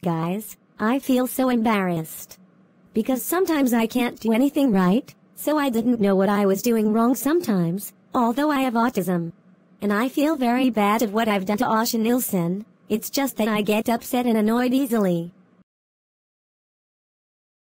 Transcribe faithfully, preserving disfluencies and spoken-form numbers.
Guys, I feel so embarrassed. Because sometimes I can't do anything right, so I didn't know what I was doing wrong sometimes, although I have autism. And I feel very bad of what I've done to Asha Nilsson. It's just that I get upset and annoyed easily.